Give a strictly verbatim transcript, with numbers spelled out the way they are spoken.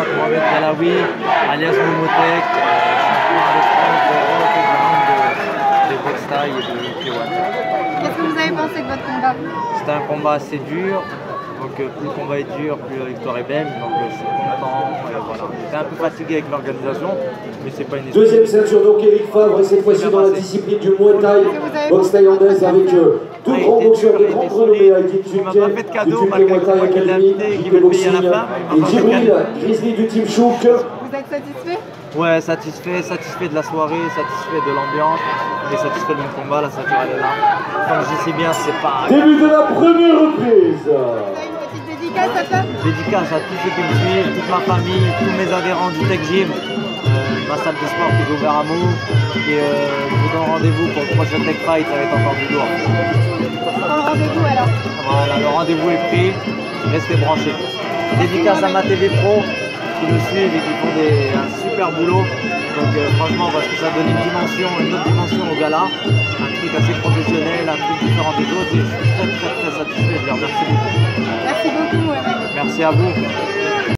présente Mohamed Galaoui, alias Momotek, champion de France d'Europe et du monde de, de boxe thaï et de K un. Qu'est-ce que vous avez pensé de votre combat? C'était un combat assez dur, donc euh, plus le combat est dur, plus la victoire est belle, donc euh, je suis content. Et voilà. J'étais un peu fatigué avec l'organisation, mais c'est pas une excuse. Deuxième ceinture donc Eric Favre, et cette fois-ci dans la discipline du Muay Thai, boxe thaïlandaise avec euh, deux grands boxeurs de grande renommée, Aïdine Tunken du Tunken Muay Thai Academy, Kick Boxing, et Djibril Grizzly du Team Chouk. Vous êtes satisfait? Ouais, satisfait, satisfait de la soirée, satisfait de l'ambiance et satisfait de mon combat. La ceinture elle est là. Comme je sais bien, c'est pas. Début de la première reprise. Vous avez une petite dédicace à faire? Dédicace à tous ceux qui me suivent, toute ma famille, tous mes adhérents du Tech Gym, euh, ma salle de sport qui est ouverte à Meaux. Et euh, je vous donne rendez-vous pour le prochain Tech Fight, ça va être encore du lourd. Quand le rendez-vous alors? Voilà, le rendez-vous est pris, restez branchés. Dédicace à ma T V Pro qui nous suivent et qui font des, un super boulot. Donc euh, franchement, parce que ça donne une dimension, une autre dimension au gala, un truc assez professionnel, un truc différent des autres. Et je suis très très très satisfait, je les remercie beaucoup. Merci beaucoup Mohamed. Merci à vous.